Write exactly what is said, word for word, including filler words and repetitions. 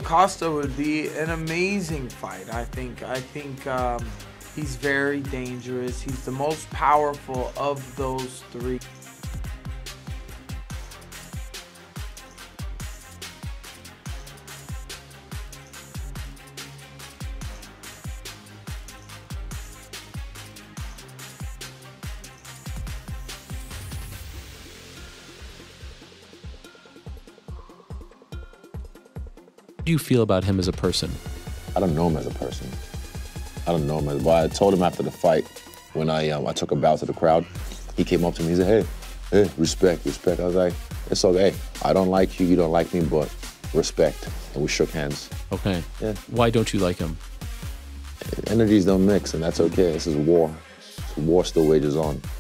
Costa would be an amazing fight. I think. I think um, he's very dangerous. He's the most powerful of those three. How do you feel about him as a person? I don't know him as a person. I don't know him as, well, I told him after the fight, when I um, I took a bow to the crowd, he came up to me, he said, hey, hey, respect, respect. I was like, it's okay. I don't like you, you don't like me, but respect. And we shook hands. Okay. Yeah. Why don't you like him? Energies don't mix, and that's okay. This is war. War still wages on.